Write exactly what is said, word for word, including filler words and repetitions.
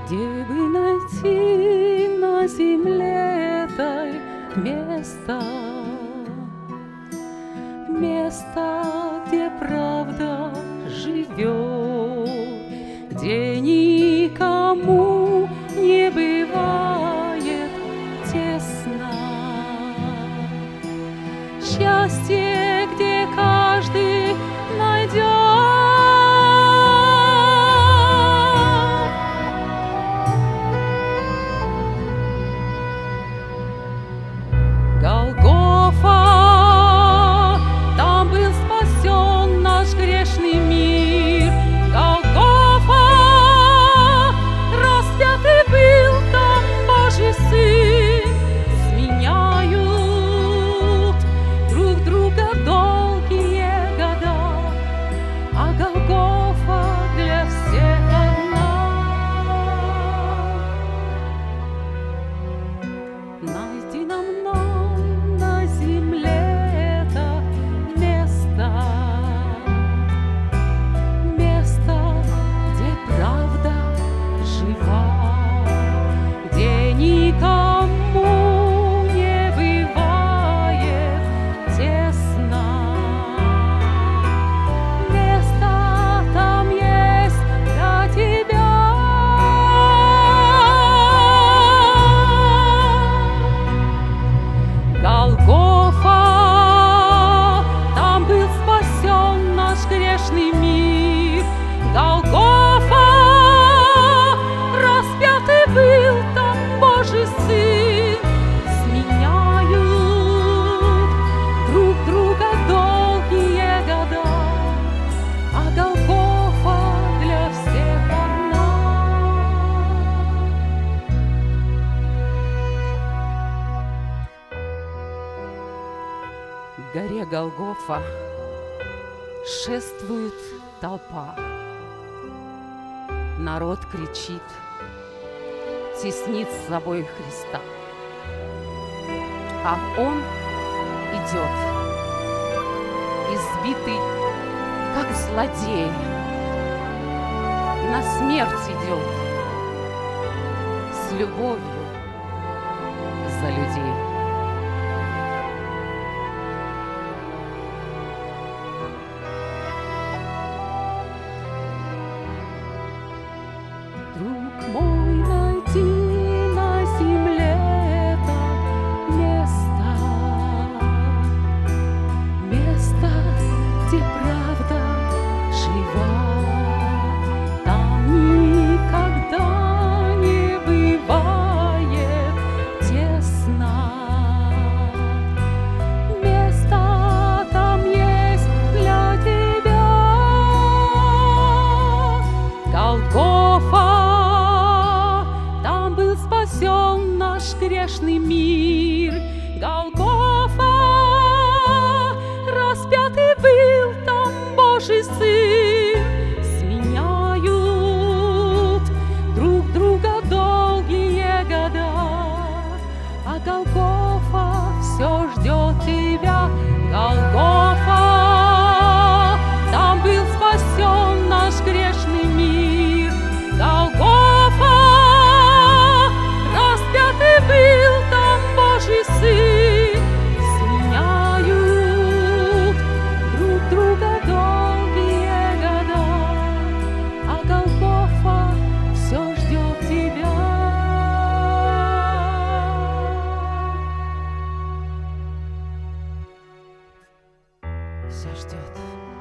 Где бы найти на земле этой место, место, где правда живет, где никому не бывает тесно. Счастье, где каждый найдет Голгофа, там был спасен наш грешный мир. Голгофа, распятый был там Божий Сын. Сменяют друг друга долгие года, а Голгофа для всех одна. Найди нам нам на земле это место, место, где правда жива, где никому не бывает тесно. Место там есть для тебя. Голгофа, там был спасен наш грешный мир. Голгофа, распятый был там Божий Сын. Сменяют друг друга долгие года, а Голгофа для всех одна. К горе Голгофа шествует толпа. Народ кричит, теснит с собой Христа. А Он идет, избитый, как злодей, на смерть идет с любовью за людей. Друг мой, найди на земле это место, место, где правда жива, там никогда не бывает тесно. Место там есть для тебя. Голгофа, там был спасен наш грешный мир. Голгофа, распятый был там Божий Сын. Сменяют друг друга долгие года, а Голгофа все ждет тебя. Голгофа, там был спасен наш грешный мир. Голгофа, распятый был там Божий Сын. Сменяют друг друга долгие года, а Голгофа все ждет тебя. Все ждет.